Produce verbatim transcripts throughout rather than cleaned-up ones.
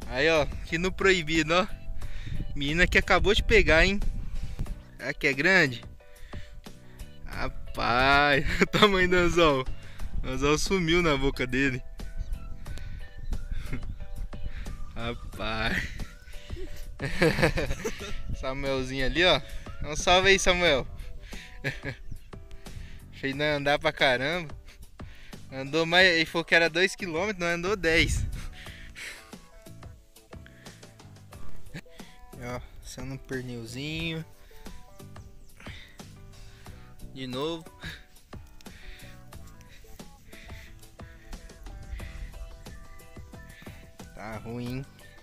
Aí, ó, aqui no proibido, ó. Menina que acabou de pegar, hein? Será que é grande? Rapaz, o tamanho do anzol. O anzol sumiu na boca dele. Rapaz. Samuelzinho ali, ó. Um salve aí, Samuel. Fez não andar pra caramba. Andou mais, ele falou que era dois quilômetros, não andou dez. Ó, sendo um pernilzinho. De novo. Tá ruim.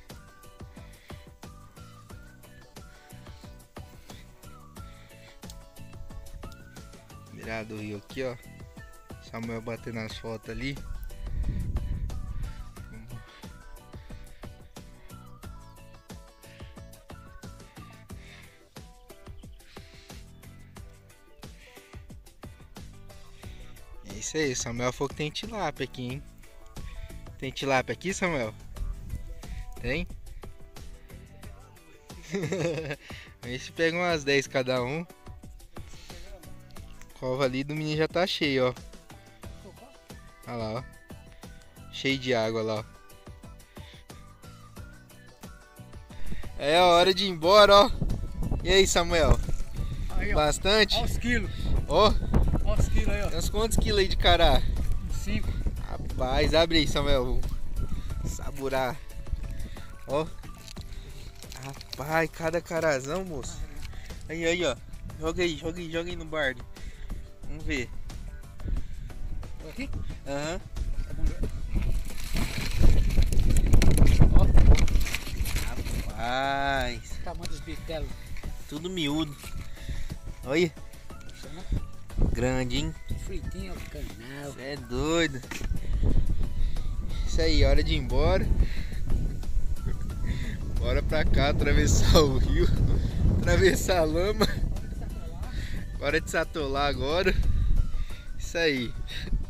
Beirada do rio aqui, ó. Samuel batendo as fotos ali. É isso aí, Samuel falou que tem tilápia aqui, hein? Tem tilápia aqui, Samuel? Tem? A gente pega umas dez cada um. Cova ali do menino já tá cheio, ó. Olha lá, ó. Cheio de água lá, ó. É a hora de ir embora, ó. E aí, Samuel? Aí, ó. Bastante? Olha os quilos. Ó. Olha os quilos aí, ó. Tem uns quantos quilos aí de cará? Cinco. Rapaz, abre aí, Samuel. Saburar. Ó. Rapaz, cada carazão, moço. Aí, aí, ó. Joga aí, joga aí, joga aí no bardo. Vamos ver. Aqui? Aham. Ó. Rapaz. Tamanho dos bitelos. Tudo miúdo. Olha. Grande, hein? Fritinho ao canal. Cê é doido. Isso aí, hora de ir embora. Bora pra cá, atravessar o rio. Atravessar a lama. Hora de se atolar agora. Isso aí.